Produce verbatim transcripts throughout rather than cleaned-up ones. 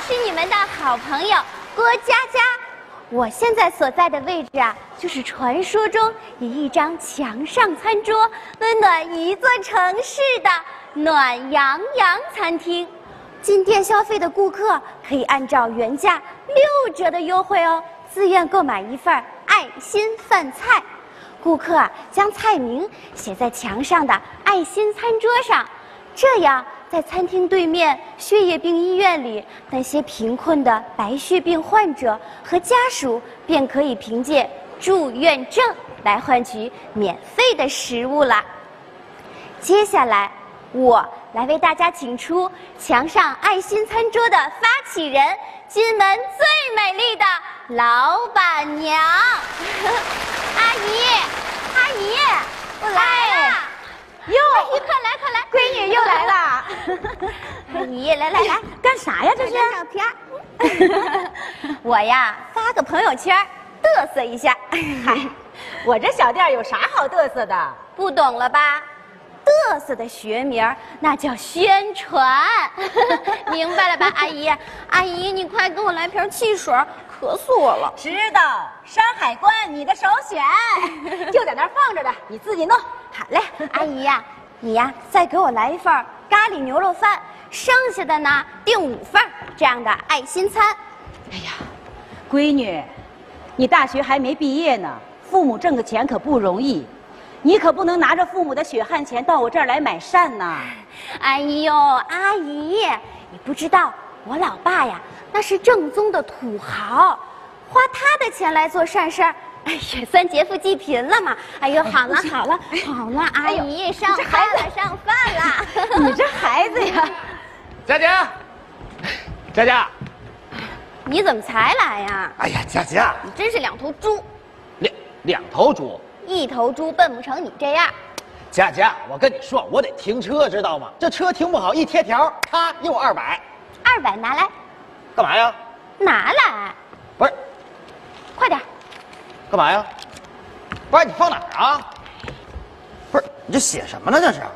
是你们的好朋友郭佳佳。我现在所在的位置啊，就是传说中以一张墙上餐桌温暖一座城市的暖洋洋餐厅。进店消费的顾客可以按照原价六折的优惠哦，自愿购买一份爱心饭菜。顾客啊，将菜名写在墙上的爱心餐桌上，这样在餐厅对面血液病医院里，那些贫困的白血病患者和家属便可以凭借住院证来换取免费的食物了。接下来，我来为大家请出墙上爱心餐桌的发起人，金门最美丽的老板娘。阿姨，阿姨，我来了。哟，阿姨快来快来， 闺女又来了。 阿姨，来来来， 干啥呀？这是照片。我呀，发个朋友圈，嘚瑟一下。 嗨，我这小店有啥好嘚瑟的？ 不懂了吧？嘚瑟的学名那叫宣传，明白了吧，阿姨？阿姨，你快给我来瓶汽水，渴死我了。 知道，山海关你的首选，就在那儿放着的，你自己弄。 好嘞，阿姨呀，你呀再给我来一份咖喱牛肉饭，剩下的呢订五份这样的爱心餐。 哎呀，闺女，你大学还没毕业呢，父母挣个钱可不容易。你可不能拿着父母的血汗钱到我这儿来买善呐！ 哎呦，阿姨，你不知道我老爸呀，那是正宗的土豪，花他的钱来做善事儿，也算劫富济贫了嘛。哎呦，好了好了好了，阿姨，上饭了上饭了。 你这孩子呀， 佳佳，佳佳， 你怎么才来呀？ 哎呀，佳佳， 你真是两头猪， 两两头猪。 一头猪笨不成你这样。 佳佳，我跟你说，我得停车，知道吗？这车停不好，一贴条，啪，又二百。 二百拿来。 干嘛呀？ 拿来。 不是。 快点。 干嘛呀？不是你放哪儿啊？不是，你这写什么呢？这是。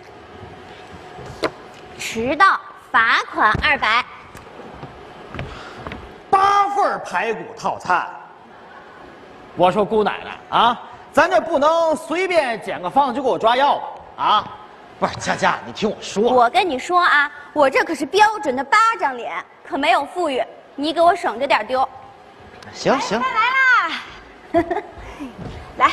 迟到罚款二百。 八份排骨套餐。我说姑奶奶啊。咱这不能随便捡个方子就给我抓药吧？啊，不是佳佳，你听我说。 我跟你说啊，我这可是标准的巴掌脸，可没有富裕，你给我省着点丢。 行行。 来啦，来。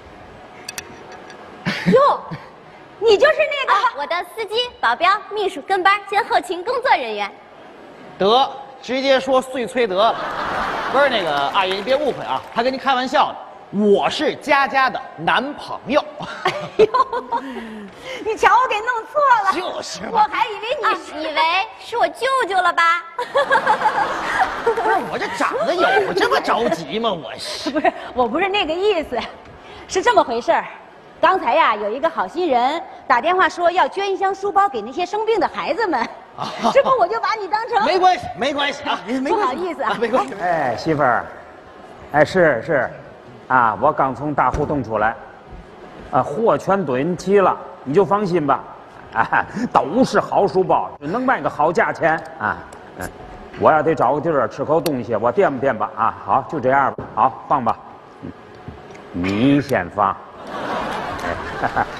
哟，你就是那个、 啊、我的司机、保镖、秘书、跟班兼后勤工作人员。 得，直接说碎催得了。不是那个阿姨，你别误会啊，他跟您开玩笑呢。我是佳佳的男朋友。 哎呦，你瞧我给弄错了。 就是嘛， 我还以为你、 啊、以为是我舅舅了吧？ 不是我这长得有这么着急吗？我是不是我不是那个意思，是这么回事儿。刚才呀，有一个好心人打电话说要捐一箱书包给那些生病的孩子们，啊、这不我就把你当成没关系，没关系啊，没不好意思啊， 没关系。 哎，媳妇儿，哎，是是。啊，我刚从大胡同出来，啊，货全囤齐了，你就放心吧，啊，都是好书包，能卖个好价钱啊。嗯，我要得找个地儿吃口东西，我垫吧垫吧啊。好，就这样吧，好放吧。嗯，你先放。哎，哈哈。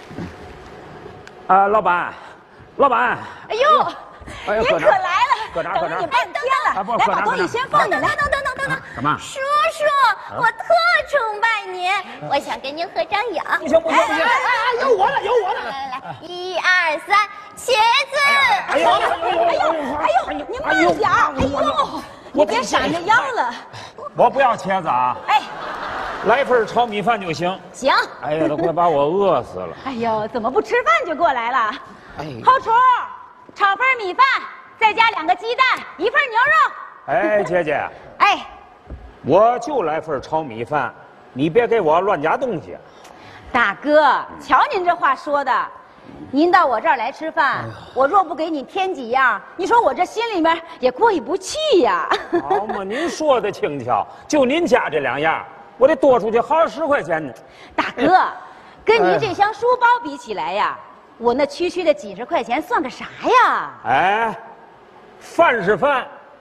啊，老板，老板。 哎呦，哎您可来了， 搁哪？搁哪？ 等你半天了。 啊，不， 来，把东西先放下来。 等等等等等等， 干嘛？ 叔叔，我特崇拜您，我想跟您合张影。 不行不行不行！ 哎哎，有我了有我了！ 来来来，一二三，茄子！ 哎呦哎呦哎呦哎呦，您慢点！哎呦，你别闪着腰了。 我不要茄子啊！ 哎， 来份炒米饭就行。 行。 哎呀，都快把我饿死了。 哎呦，怎么不吃饭就过来了？哎，后厨，炒份米饭，再加两个鸡蛋，一份牛肉。 哎，姐姐。 哎， 我就来份炒米饭，你别给我乱加东西。 大哥，瞧您这话说的，您到我这儿来吃饭，我若不给你添几样，你说我这心里面也过意不去呀。 好嘛，您说的轻巧，就您家这两样，我得多出去好十块钱呢。 大哥，跟您这箱书包比起来呀，我那区区的几十块钱算个啥呀？ 哎，饭是饭，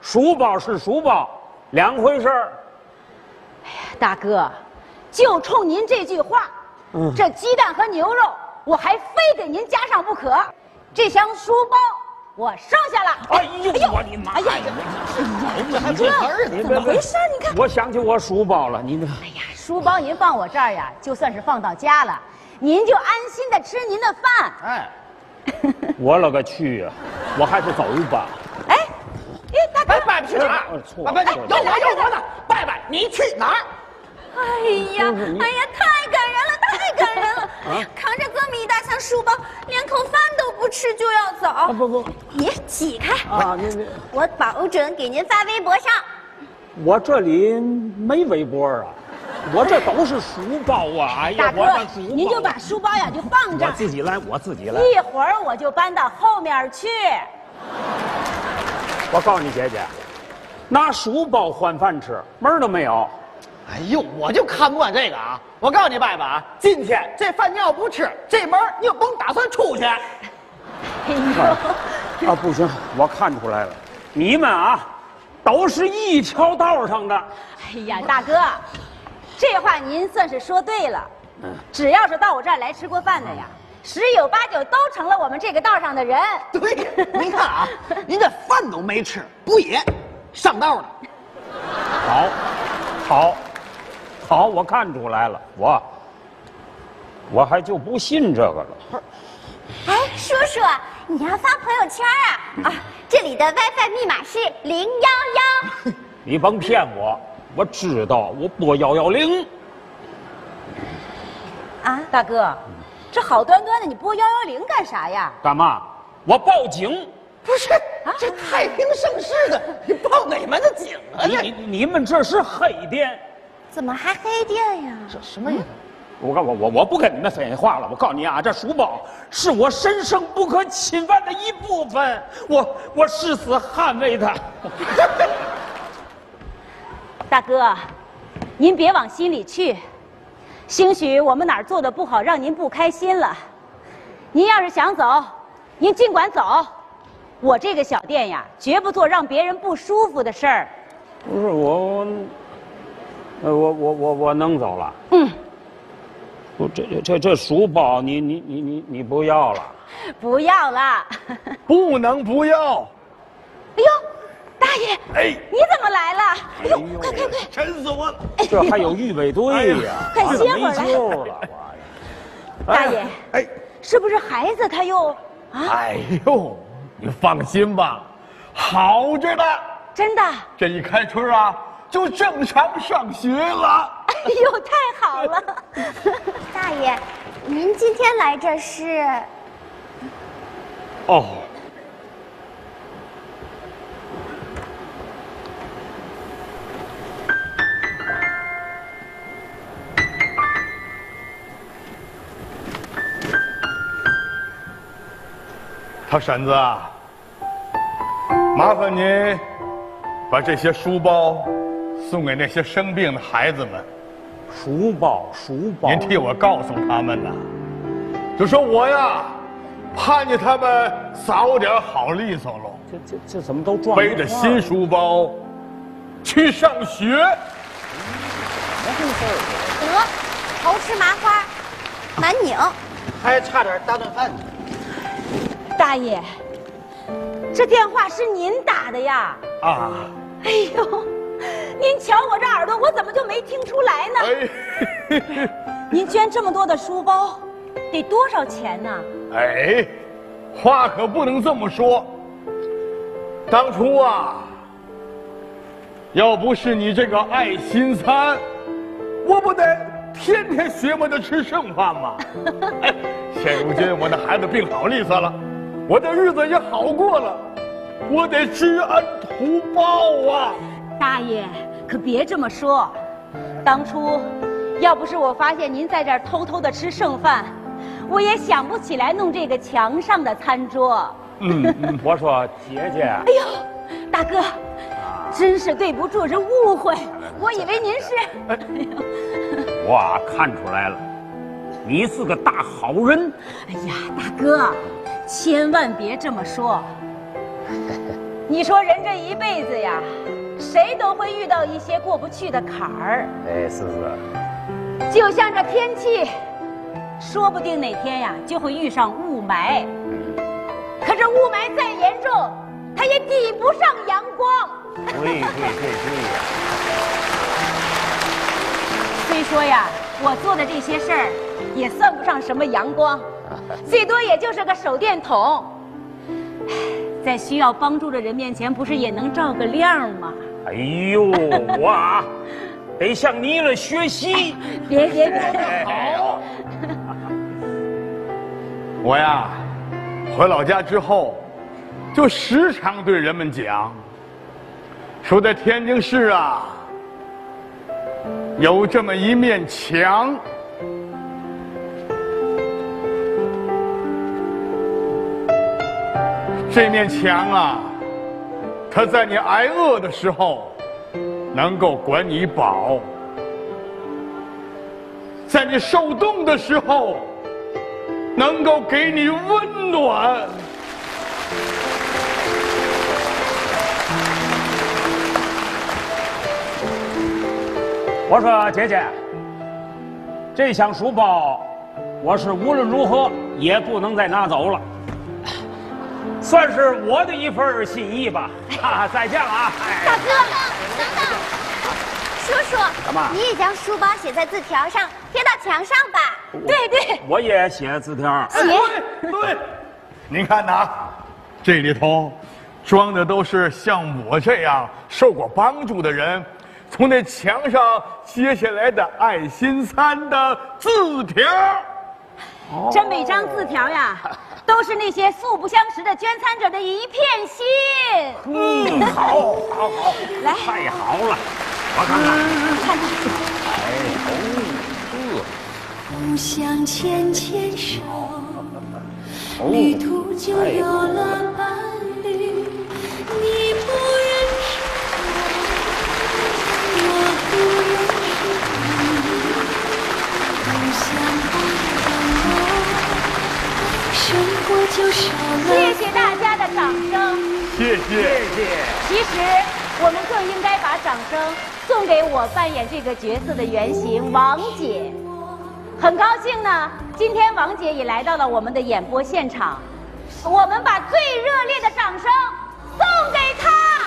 书包是书包，两回事儿。 大哥，就冲您这句话，嗯，这鸡蛋和牛肉我还非给您加上不可。这箱书包我剩下了。 哎呦我的妈！哎呀， 这还不儿怎么回事？你看， 我想起我书包了，你这。 哎呀，书包您放我这儿呀，就算是放到家了，您就安心的吃您的饭。 哎， 我勒个去呀！我还是走吧。 哎，哎，大哥， 拜拜去哪儿？ 错， 拜拜，有我有我呢。拜拜，你去哪儿？ 哎呀，哎呀，太感人了，太感人了！哎呀，扛着这么一大箱书包，连口饭都不吃就要走。啊不不， 你起开啊！你你， 我保准给您发微博上。 我这里没微博啊，我这都是书包啊！哎呀，我的书包，您就把书包呀就放这儿， 我自己来，我自己来。 一会儿我就搬到后面去。 我告诉你姐姐，拿书包换饭吃，门儿都没有。 哎呦，我就看不惯这个啊！我告诉你，伯伯啊，今天这饭你要不吃，这门你就甭打算出去。 哎呦，啊不行，我看出来了，你们啊，都是一条道上的。 哎呀，大哥，这话您算是说对了。只要是到我这儿来吃过饭的呀，十有八九都成了我们这个道上的人。 对，您看啊，您这饭都没吃，不也上道了？ 好，好。好，我看出来了，我我还就不信这个了。 哎，叔叔，你要发朋友圈啊？啊，这里的 WiFi 密码是零幺幺。 你甭骗我，我知道，我拨幺幺零。 啊，大哥，这好端端的，你拨幺幺零干啥呀？ 干嘛？我报警。 不是，啊、这太平盛世的，你报哪门子警啊？ 你你你们这是黑店。 怎么还黑店呀？ 这什么人？ 我我我我不跟你们废话了。我告诉你啊，这书包是我神圣不可侵犯的一部分，我我誓死捍卫它。 大哥，您别往心里去，兴许我们哪儿做的不好，让您不开心了。您要是想走，您尽管走。我这个小店呀，绝不做让别人不舒服的事儿。 不是我。呃，我我我我能走了。 嗯， 不，这这这书包你你你你你不要了？ 不要了。 不能不要。 哎呦，大爷，哎，你怎么来了？哎呦，快快快， 沉死我了！ 这还有预备队呀， 快歇会儿没救了， 我。大爷，哎，是不是孩子他又啊？ 哎呦，你放心吧，好着呢。 真的？ 这一开春啊。就正常上学了。 哎呦，太好了！ 大爷，您今天来这是？ 哦，他婶子啊，麻烦您把这些书包送给那些生病的孩子们。 书包，书包， 您替我告诉他们呐，就说我呀，盼见他们早点好利索喽。 这这这怎么都撞？ 背着新书包去上学。 得，头吃麻花，满拧， 还差点大顿饭呢。 大爷，这电话是您打的呀？ 啊！ 哎呦，您瞧我这耳朵，我怎么就没听出来呢？哎，您捐这么多的书包，得多少钱呢？ 哎，话可不能这么说。当初啊，要不是你这个爱心餐，我不得天天学摸着吃剩饭吗？哎，现如今我的孩子病好利索了，我的日子也好过了，我得知恩图报啊！ 大爷，可别这么说。当初，要不是我发现您在这儿偷偷的吃剩饭，我也想不起来弄这个墙上的餐桌。 嗯嗯，我说姐姐。 哎呦，大哥，真是对不住，是误会。我以为您是。哎呦， 我看出来了，你是个大好人。 哎呀，大哥，千万别这么说。 你说人这一辈子呀，谁都会遇到一些过不去的坎儿。 哎，是是。 就像这天气，说不定哪天呀就会遇上雾霾。可这雾霾再严重，它也抵不上阳光。 对对对对呀。 虽说呀，我做的这些事儿也算不上什么阳光，最多也就是个手电筒。在需要帮助的人面前，不是也能照个亮吗？ 哎呦，我啊得向你了学习。 别别别！ 好。 我呀，回老家之后，就时常对人们讲，说在天津市啊，有这么一面墙。这面墙啊，它在你挨饿的时候，能够管你饱；在你受冻的时候，能够给你温暖。 我说姐姐，这箱书包，我是无论如何也不能再拿走了。算是我的一份心意吧，哈、啊，再见了啊！ 大哥，等等，叔叔， 干嘛？ 你也将书包写在字条上，贴到墙上吧。 对对， 我也写字条。 写、 哎、对对，您看呐，这里头装的都是像我这样受过帮助的人从那墙上揭下来的爱心餐的字条。 哦、这每张字条呀，都是那些素不相识的捐餐者的一片心。 嗯，好，好，好， 来， 太好了，我看看， 看看， 哎，哦， 互相牵牵手，旅途就有了伴侣。你不认识我，我不认识你，互相帮助，生活就少了。 谢谢大家的掌声， 谢谢谢谢。 其实我们更应该把掌声送给我扮演这个角色的原型王姐。很高兴呢，今天王姐也来到了我们的演播现场，我们把最热烈的掌声送给她。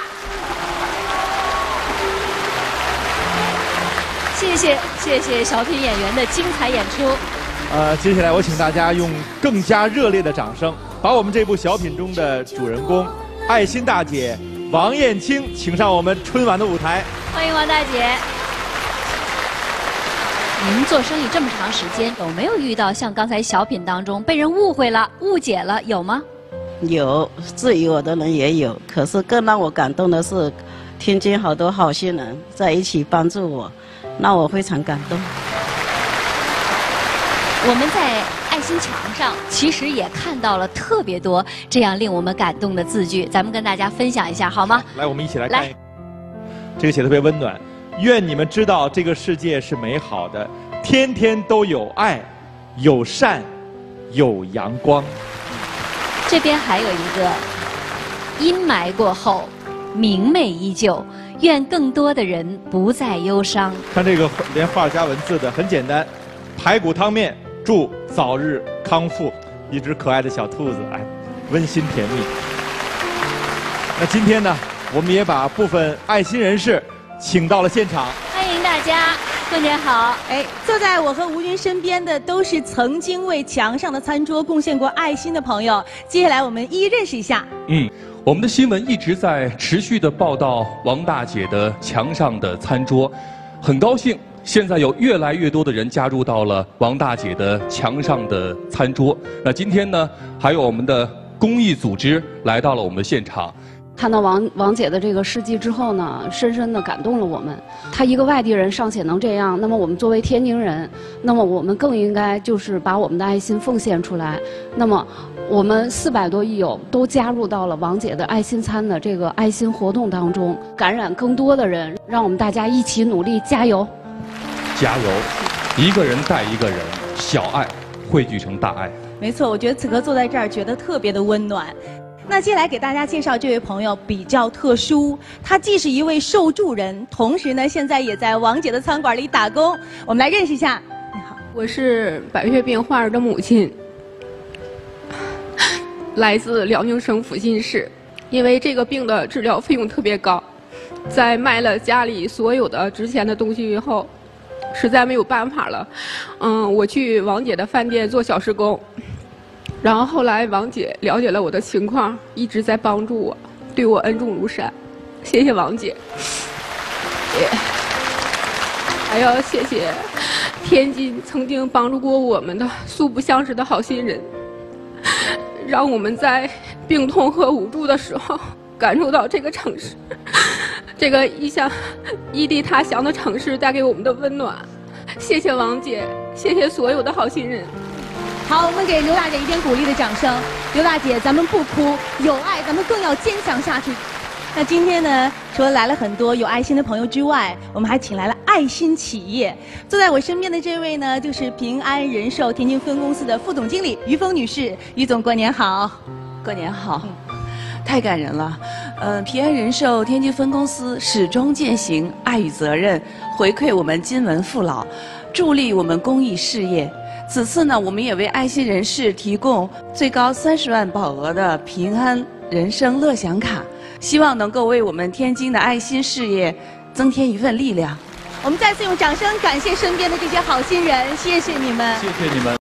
谢谢谢谢小品演员的精彩演出。 呃，接下来我请大家用更加热烈的掌声，把我们这部小品中的主人公爱心大姐王艳青请上我们春晚的舞台。 欢迎王大姐。您做生意这么长时间，有没有遇到像刚才小品当中被人误会了、误解了，有吗？ 有，质疑我的人也有，可是更让我感动的是，天津好多好心人在一起帮助我，让我非常感动。 我们在爱心墙上其实也看到了特别多这样令我们感动的字句，咱们跟大家分享一下好吗？ 来，我们一起来看。这个写得特别温暖。愿你们知道这个世界是美好的，天天都有爱，有善，有阳光。 这边还有一个，阴霾过后，明媚依旧。愿更多的人不再忧伤。 看这个连画加文字的，很简单。排骨汤面，祝早日康复。一只可爱的小兔子，哎，温馨甜蜜。那今天呢，我们也把部分爱心人士请到了现场， 欢迎大家，过年好！ 哎，坐在我和吴军身边的都是曾经为墙上的餐桌贡献过爱心的朋友。接下来我们一一认识一下。 嗯，我们的新闻一直在持续的报道王大姐的墙上的餐桌，很高兴，现在有越来越多的人加入到了王大姐的墙上的餐桌。那今天呢，还有我们的公益组织来到了我们的现场。 看到王王姐的这个事迹之后呢，深深地感动了我们。她一个外地人尚且能这样，那么我们作为天津人，那么我们更应该就是把我们的爱心奉献出来。那么我们四百多益友都加入到了王姐的爱心餐的这个爱心活动当中，感染更多的人，让我们大家一起努力，加油！ 加油！一个人带一个人，小爱汇聚成大爱。 没错，我觉得此刻坐在这儿觉得特别的温暖。 那接下来给大家介绍这位朋友比较特殊，他既是一位受助人，同时呢现在也在王姐的餐馆里打工。我们来认识一下。你好， 我是白血病患儿的母亲，来自辽宁省阜新市。因为这个病的治疗费用特别高，在卖了家里所有的值钱的东西以后，实在没有办法了。嗯，我去王姐的饭店做小时工。然后后来王姐了解了我的情况，一直在帮助我，对我恩重如山，谢谢王姐。也还要谢谢天津曾经帮助过我们的素不相识的好心人，让我们在病痛和无助的时候感受到这个城市，这个异乡异地他乡的城市带给我们的温暖。谢谢王姐，谢谢所有的好心人。 好，我们给刘大姐一点鼓励的掌声。刘大姐，咱们不哭，有爱，咱们更要坚强下去。那今天呢，除了来了很多有爱心的朋友之外，我们还请来了爱心企业。坐在我身边的这位呢，就是平安人寿天津分公司的副总经理于峰女士。于总，过年好！ 过年好！太感人了。呃，平安人寿天津分公司始终践行爱与责任，回馈我们金文父老，助力我们公益事业。此次呢，我们也为爱心人士提供最高三十万保额的平安人生乐享卡，希望能够为我们天津的爱心事业增添一份力量。 我们再次用掌声感谢身边的这些好心人，谢谢你们， 谢谢你们。